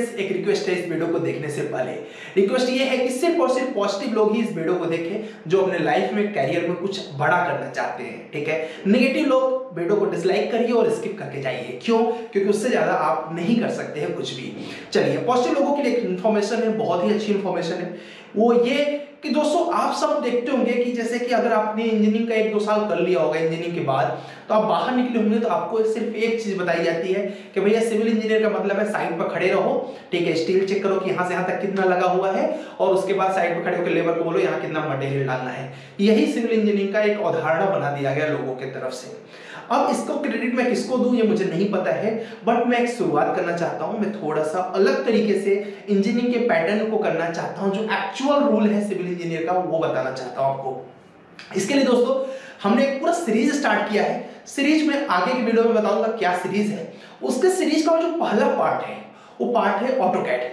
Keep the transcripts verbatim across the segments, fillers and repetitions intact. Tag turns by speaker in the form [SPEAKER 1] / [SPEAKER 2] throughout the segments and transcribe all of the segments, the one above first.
[SPEAKER 1] Friends, एक request है इस वीडियो को देखने से पहले। रिक्वेस्ट ये है कि सिर्फ और सिर्फ पॉजिटिव लोग ही इस वीडियो को देखें जो अपने लाइफ में, कैरियर में कुछ बड़ा करना चाहते हैं, ठीक है। नेगेटिव लोग वीडियो को डिसलाइक करिए और स्किप करके जाइए। क्यों? क्योंकि उससे ज्यादा आप नहीं कर सकते हैं कुछ भी। चलिए, पॉजिटिव लोगों के लिए एक इन्फॉर्मेशन है, बहुत ही अच्छी इन्फॉर्मेशन है। वो ये कि दोस्तों, आप सब देखते होंगे कि जैसे कि अगर आपने इंजीनियरिंग का एक दो साल कर लिया होगा इंजीनियरिंग के बाद, तो आप बाहर निकले होंगे तो आपको सिर्फ एक चीज बताई जाती है कि भैया सिविल इंजीनियर का मतलब है साइड पर खड़े रहो, ठीक है, स्टील चेक करो कि यहाँ से यहाँ तक कितना लगा हुआ है, और उसके बाद साइड पर खड़े होकर लेबर को बोलो यहाँ कितना मटेरियल डालना है। यही सिविल इंजीनियरिंग का एक अवधारणा बना दिया गया लोगों की तरफ से। अब इसको क्रेडिट मैं किसको दूं ये मुझे नहीं पता है, बट मैं एक शुरुआत करना चाहता हूं। मैं थोड़ा सा अलग तरीके से इंजीनियरिंग के पैटर्न को करना चाहता हूं, जो एक्चुअल रूल है सिविल इंजीनियर का वो बताना चाहता हूं आपको। इसके लिए दोस्तों हमने एक पूरा सीरीज स्टार्ट किया है। सीरीज में आगे की वीडियो में बताऊंगा क्या सीरीज है। उसके सीरीज का जो पहला पार्ट है वो पार्ट है ऑटोकैड।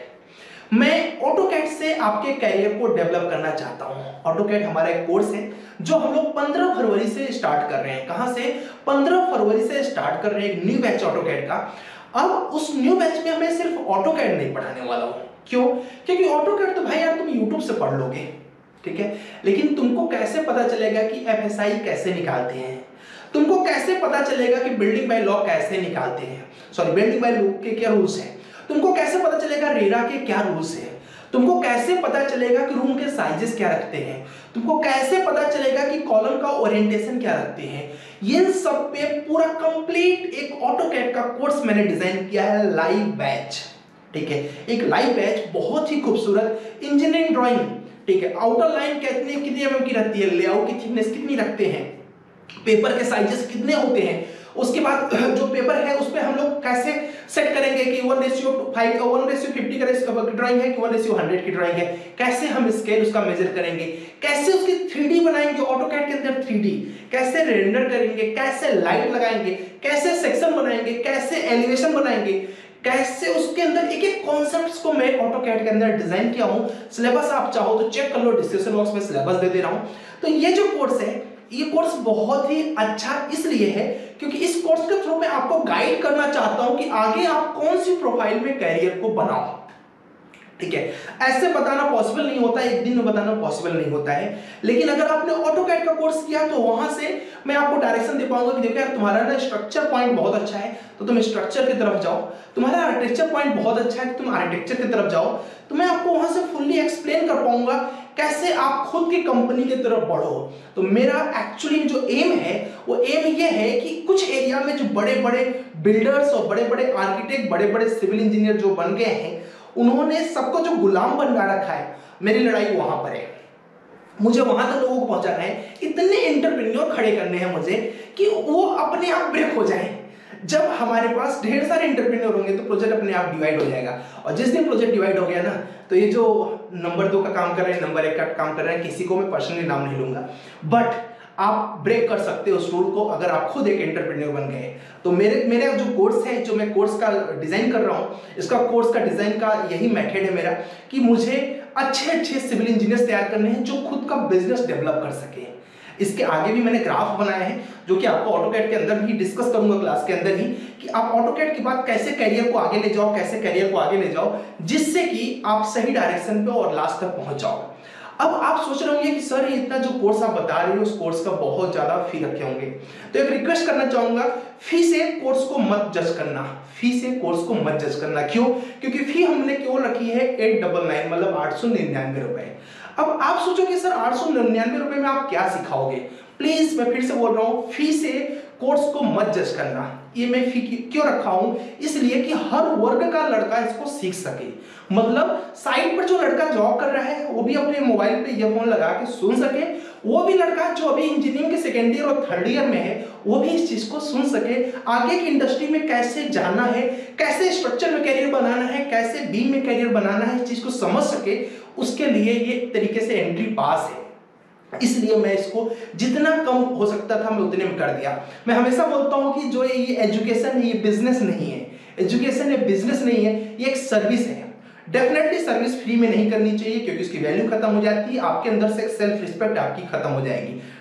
[SPEAKER 1] मैं ऑटोकैड से आपके कैरियर को डेवलप करना चाहता हूं। ऑटोकैड हमारा एक कोर्स है जो हम लोग पंद्रह फरवरी से स्टार्ट कर रहे हैं। कहां से? पंद्रह फरवरी से स्टार्ट कर रहे हैं एक न्यू बैच ऑटोकैड का। अब उस न्यू बैच में हमें सिर्फ ऑटोकैड नहीं पढ़ाने वाला हूं। क्यों? क्योंकि ऑटोकैड तो भाई यार तुम यूट्यूब से पढ़ लोगे, ठीक है, लेकिन तुमको कैसे पता चलेगा कि एफ एस आई कैसे निकालते हैं? तुमको कैसे पता चलेगा कि बिल्डिंग बाय लॉ कैसे निकालते हैं? सॉरी, बिल्डिंग बाय लॉ के क्या रूल्स हैं? तुमको कैसे पता चलेगा रेरा के क्या रूल्स हैं? तुमको कैसे पता चलेगा कि रूम के साइजेस क्या रखते हैं? तुमको कैसे पता चलेगा कि कॉलम का ओरिएंटेशन क्या रखते हैं? ये सब पे पूरा कंप्लीट एक ऑटोकैड का कोर्स मैंने डिजाइन किया है, लाइव बैच, ठीक है। एक लाइव बैच, बहुत ही खूबसूरत इंजीनियरिंग ड्राइंग, ठीक है। आउटर लाइन कितनी कितनी एमएम की रहती है, लेआउट की थिकनेस कितनी रखते हैं, पेपर के साइजेस कितने होते हैं, उसके बाद जो पेपर है उस पे हम लोग कैसे सेट करेंगे कि one ratio five one ratio fifty का ड्राइंग है कि वन रेशियो हंड्रेड की ड्राइंग है, कैसे हम स्केल उसका मेजर करेंगे, कैसे उसकी थ्री डी बनाएंगे ऑटोकैड के अंदर, थ्री डी कैसे रेंडर करेंगे, कैसे लाइट लगाएंगे, कैसे सेक्शन बनाएंगे, कैसे एलिवेशन बनाएंगे, कैसे उसके अंदर एक एक कॉन्सेप्ट्स को मैं ऑटोकैड के अंदर डिजाइन किया हूं। सिलेबस आप चाहो तो चेक कर लो, डिस्क्रिप्शन बॉक्स में सिलेबस दे दे रहा हूं। तो ये जो कोर्स है, ये कोर्स बहुत ही अच्छा इसलिए है क्योंकि इस कोर्स के थ्रू मैं आपको गाइड करना चाहता हूं कि आगे आप कौन सी प्रोफाइल में कैरियर को बनाओ, ठीक है। ऐसे बताना पॉसिबल नहीं होता, एक दिन में बताना पॉसिबल नहीं होता है, लेकिन अगर आपने ऑटोकैड का कोर्स किया तो वहां से मैं आपको डायरेक्शन दे पाऊंगा कि देखो यार तुम्हारा ना स्ट्रक्चर पॉइंट बहुत अच्छा है तो तुम स्ट्रक्चर की तरफ जाओ, तुम्हारा आर्किटेक्चर पॉइंट बहुत अच्छा है तो तुम आर्किटेक्चर की तरफ जाओ। तो मैं आपको वहां से फुल्ली एक्सप्लेन कर पाऊंगा कैसे आप खुद की कंपनी की तरफ बढ़ो। तो मेरा एक्चुअली जो एम है वो एम ये है कि कुछ एरिया में जो बड़े बड़े बिल्डर्स और बड़े बड़े आर्किटेक्ट, बड़े बड़े सिविल इंजीनियर जो बन गए हैं, उन्होंने सबको जो गुलाम बनवा रखा है, मेरी लड़ाई वहां पर है। मुझे वहां तक लोगों को पहुंचाना है, इतने एंटरप्रेन्योर खड़े करने हैं मुझे कि वो अपने आप ब्रेक हो जाएं। जब हमारे पास ढेर सारे एंटरप्रेन्योर होंगे तो प्रोजेक्ट अपने आप डिवाइड हो जाएगा, और जिस दिन प्रोजेक्ट डिवाइड हो गया ना, तो ये जो नंबर दो का काम कर रहे हैं, नंबर एक का काम कर रहे हैं, किसी को मैं पर्सनली नाम नहीं लूंगा, बट आप ब्रेक कर सकते हो उस रूल को अगर आप खुद एक एंटरप्रेन्योर बन गए। तो मेरे मेरा जो कोर्स है, जो मैं कोर्स का डिजाइन कर रहा हूँ, इसका कोर्स का डिजाइन का यही मेथड है मेरा कि मुझे अच्छे अच्छे सिविल इंजीनियर्स तैयार करने हैं जो खुद का बिजनेस डेवलप कर सके। इसके आगे भी मैंने ग्राफ बनाए हैं जो कि आपको ऑटोकैड के अंदर भी डिस्कस करूंगा क्लास के अंदर ही, कि आप ऑटोकैड के बाद कैसे कैरियर को आगे ले जाओ, कैसे कैरियर को आगे ले जाओ जिससे कि आप सही डायरेक्शन पे और लास्ट तक पहुंच जाओ। अब आप सोच रहे होंगे कि सर ये इतना जो कोर्स आप बता रहे हो उस कोर्स का बहुत ज्यादा फी रखे होंगे, तो एक रिक्वेस्ट करना चाहूंगा, फी से कोर्स को मत जज करना, फी से कोर्स को मत जज करना। क्यों? क्योंकि फी हमने क्यों रखी है एट डबल नाइन मतलब आठ सौ निन्यानवे रुपए। अब आप सोचोगे सर आठ सौ निन्यानवे रुपए में आप क्या सिखाओगे? प्लीज मैं फिर से बोल रहा हूं, फी से कोर्स को मत जज करना। ये मैं फी क्यों रखा हूं? इसलिए कि हर वर्ग का लड़का इसको सीख सके। मतलब साइड पर जो लड़का जॉब कर रहा है वो भी अपने मोबाइल पे ईयरफोन लगा के सुन सके, वो भी लड़का जो अभी इंजीनियरिंग के सेकेंड ईयर और थर्ड ईयर में है वो भी इस चीज को सुन सके। आगे की इंडस्ट्री में कैसे जाना है, कैसे स्ट्रक्चर में कैरियर बनाना है, कैसे बीम में कैरियर बनाना है, इस चीज को समझ सके, उसके लिए ये तरीके से एंट्री पास है। इसलिए मैं इसको जितना कम हो सकता था मैं उतने में कर दिया। मैं हमेशा बोलता हूं कि जो ये एजुकेशन है ये बिजनेस नहीं है, एजुकेशन ये बिजनेस नहीं है, ये एक सर्विस है। डेफिनेटली सर्विस फ्री में नहीं करनी चाहिए क्योंकि उसकी वैल्यू खत्म हो जाती है, आपके अंदर से सेल्फ रिस्पेक्ट आपकी खत्म हो जाएगी।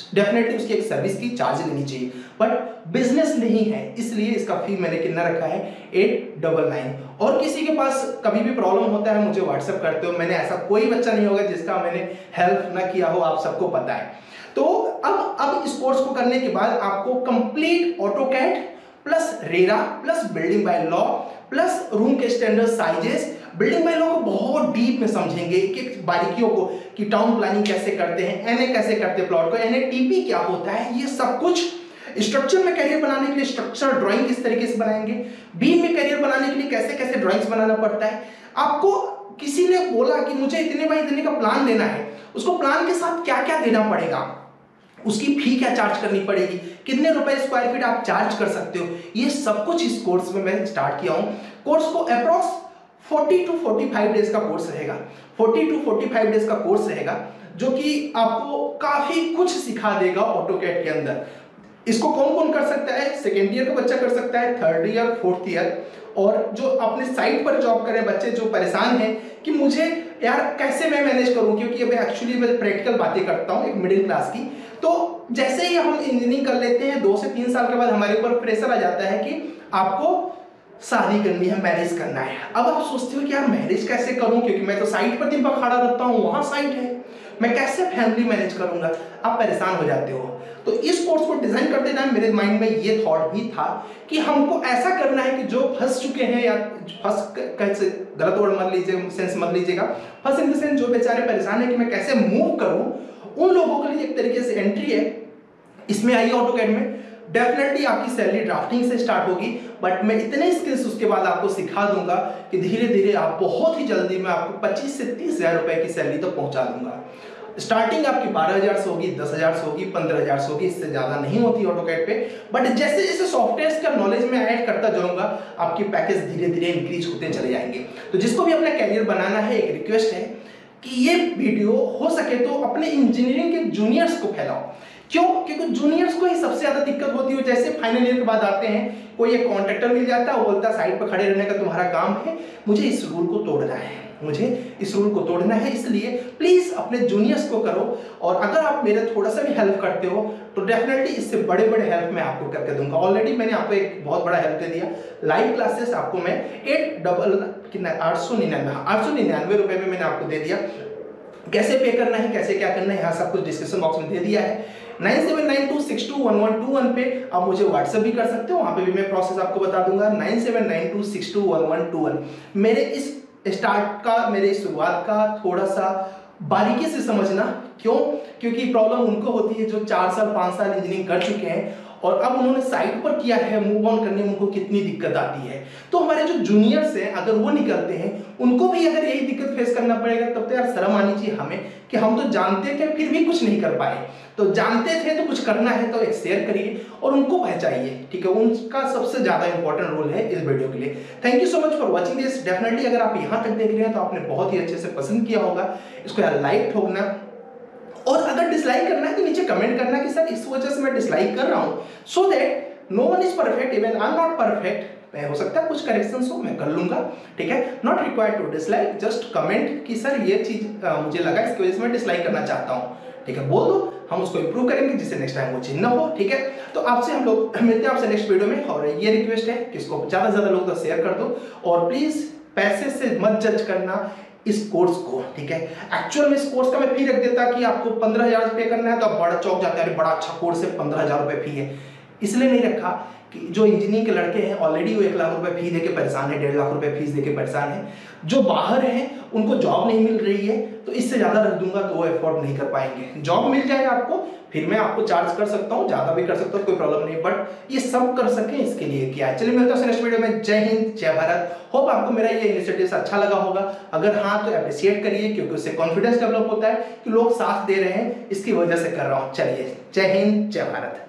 [SPEAKER 1] डेफिनेटली उसकी एक सर्विस की चार्ज लेनी चाहिए, बट बिजनेस नहीं है इसलिए इसका फी मैंने कितना रखा है एट डबल नाइन। और किसी के पास कभी भी प्रॉब्लम होता है मुझे व्हाट्सएप करते हो, मैंने ऐसा कोई बच्चा नहीं होगा जिसका मैंने हेल्प ना किया हो, आप सबको पता है। तो अब अब इस कोर्स को करने के बाद आपको complete AutoCAD plus RERA plus building bylaw plus room के standard sizes, building bylaw को बहुत डीप में समझेंगे एक एक बारीकियों को कि टाउन प्लानिंग कैसे करते हैं, एनए कैसे करते हैं प्लॉट को, एनए टीपी क्या होता है, ये सब कुछ स्ट्रक्चर में करियर बनाने के लिए स्ट्रक्चर ड्राइंग किस तरीके से बनाएंगे, बीम में करियर बनाने के लिए कैसे कैसे ड्राइंग्स बनाना पड़ता है। आपको किसी ने बोला कि मुझे इतने बाय इतने का प्लान देना है, उसको प्लान के साथ क्या क्या देना पड़ेगा, उसकी फी क्या चार्ज करनी पड़ेगी, कितने रुपए स्क्वायर फीट आप चार्ज कर सकते हो, ये सब कुछ इस कोर्स में मैं स्टार्ट किया हूं। कोर्स को approx forty two forty five days का कोर्स रहेगा, forty two forty five days का कोर्स रहेगा जो कि आपको काफी कुछ सिखा देगा ऑटोकैड के अंदर। इसको कौन कौन कर सकता है, सेकेंड ईयर का बच्चा कर सकता है, थर्ड ईयर, फोर्थ ईयर, और जो अपने साइट पर जॉब कर रहे बच्चे जो परेशान हैं कि मुझे यार कैसे मैं मैनेज करूं, क्योंकि अभी एक्चुअली मैं प्रैक्टिकल बातें करता हूं एक मिडिल क्लास की। तो जैसे ही हम इंजीनियरिंग कर लेते हैं दो से तीन साल के बाद हमारे ऊपर प्रेशर आ जाता है कि आपको शादी करनी है, मैरिज करना है। अब आप सोचते हो कि यार मैरिज कैसे करूं, क्योंकि मैं तो साइट पर दिन भर खड़ा रहता हूं, वहां साइट है, मैं कैसे फैमिली मैनेज करूंगा, आप परेशान हो जाते हो। तो इस कोर्स को डिजाइन करते टाइम मेरे माइंड में ये थॉट भी था कि हमको ऐसा करना है कि जो फंस चुके हैं, या फंस कैसे गलत वर्ड मत लीजिए, सेंस मत लीजिएगा, फंस इन द सेंस जो बेचारे परेशान है कि मैं कैसे मूव करूं, उन लोगों के लिए एक तरीके से एंट्री है। इसमें आइए ऑटोकैड में डेफिनेटली आपकी सैलरी ड्राफ्टिंग से स्टार्ट होगी, बट मैं इतने स्किल्स उसके बाद आपको सिखा दूंगा कि धीरे धीरे आप बहुत ही जल्दी मैं आपको पच्चीस से तीस हजार रुपए की सैलरी तक पहुंचा दूंगा। स्टार्टिंग आपकी बारह हजार से होगी, दस हजार से होगी, पंद्रह हजार से होगी, इससे ज्यादा नहीं होती ऑटोकैड पे। बट जैसे जैसे सॉफ्टवेयर का नॉलेज में ऐड करता जाऊंगा आपके पैकेज धीरे धीरे इंक्रीज होते चले जाएंगे। तो जिसको भी अपना कैरियर बनाना है, एक रिक्वेस्ट है कि ये वीडियो हो सके तो अपने इंजीनियरिंग के जूनियर्स को फैलाओ। क्यों? क्योंकि जूनियर्स को ही सबसे ज्यादा दिक्कत होती है। जैसे फाइनल ईयर के बाद आते हैं, कोई एक कॉन्ट्रैक्टर मिल जाता है, वो बोलता है साइड पर खड़े रहने का तुम्हारा काम है, मुझे इस रूल को तोड़ना है, मुझे इस रूल को तोड़ना है, इसलिए प्लीज अपने जूनियर्स को करो। और अगर आप मेरे थोड़ा सा भी हेल्प करते हो तो डेफिनेटली इससे बड़े बड़े हेल्प मैं आपको करके दूंगा। ऑलरेडी मैंने आपको एक बहुत बड़ा हेल्प दे दिया, लाइव क्लासेस आपको मैं एट डबल कितना आठ सौ निन्यानवे आठ सौ निन्यानवे रुपए में मैंने आपको दे दिया। कैसे पे करना है, कैसे क्या करना है, यहाँ सब कुछ डिस्क्रिप्शन बॉक्स में दे दिया है। Nine seven nine two six two one one two one पे आप मुझे व्हाट्सएप भी कर सकते हो, वहाँ पे भी मैं प्रोसेस आपको बता दूंगा। Nine seven nine two six two one one two one. मेरे इस स्टार्ट का, मेरे शुरुआत का थोड़ा सा बारीकी से समझना। क्यों? क्योंकि प्रॉब्लम उनको होती है जो चार साल पाँच साल इंजीनियरिंग कर चुके हैं और अब उन्होंने साइट पर किया है, मूव ऑन करने में उनको कितनी दिक्कत आती है। तो हमारे जो जूनियर्स हैं अगर वो निकलते हैं, उनको भी अगर यही दिक्कत फेस करना पड़ेगा, तब तो यार शर्म आनी चाहिए हमें कि हम तो जानते थे फिर भी कुछ नहीं कर पाए। तो जानते थे तो कुछ करना है तो एक शेयर करिए और उनको पहचाइए, ठीक है? उनका सबसे ज्यादा इंपॉर्टेंट रोल है इस वीडियो के लिए। Thank you so much for watching this. Definitely अगर आप यहाँ तक देख रहे हैं तो आपने बहुत ही अच्छे से पसंद किया होगा। इसको यार लाइक ठोकना, और अगर डिसलाइक करना है तो नीचे कमेंट करना कि सर इस वजह से मैं डिसलाइक कर रहा हूं, so that no one is perfect, even I am not perfect. हो सकता है कुछ करेक्शंस हो, मैं कर लूंगा, ठीक है? Not required to dislike, just comment कि सर ये चीज आ, मुझे लगा इसकी वजह से मैं डिसलाइक करना चाहता हूं, ठीक है? बोल दो, हम उसको इंप्रूव करेंगे जिससे नेक्स्ट टाइम वो चीज ना हो, ठीक है? तो आपसे हम लोग मिलते हैं आपसे नेक्स्ट वीडियो में। और ये रिक्वेस्ट है कि इसको ज्यादा से ज्यादा लोग तो शेयर कर दो, और प्लीज पैसे से मत जज करना इस कोर्स को, ठीक है? एक्चुअल में इस कोर्स का मैं फी रख देता कि आपको पंद्रह हजार पे करना है तो आप बड़ा चौक जाते हैं, बड़ा अच्छा कोर्स है, पंद्रह हजार रुपए फी है। इसलिए नहीं रखा कि जो इंजीनियरिंग के लड़के हैं ऑलरेडी वो एक लाख रुपए फी देके परेशान है, डेढ़ लाख रुपए फीस देके परेशान है। जो बाहर हैं उनको जॉब नहीं मिल रही है, तो इससे ज्यादा रख दूंगा तो वो एफोर्ड नहीं कर पाएंगे। जॉब मिल जाएगा आपको, फिर मैं आपको चार्ज कर सकता हूँ, ज्यादा भी कर सकता हूँ, कोई प्रॉब्लम नहीं, बट ये सब कर सके इसके लिए क्या है। चलिए मिलता हूँ नेक्स्ट वीडियो में। जय हिंद, जय भारत। होप आपको मेरा ये इनिशिएटिव अच्छा लगा होगा। अगर हाँ तो अप्रिशिएट करिए, क्योंकि उससे कॉन्फिडेंस डेवलप होता है कि लोग साथ दे रहे हैं, इसकी वजह से कर रहा हूँ। चलिए, जय हिंद, जय भारत।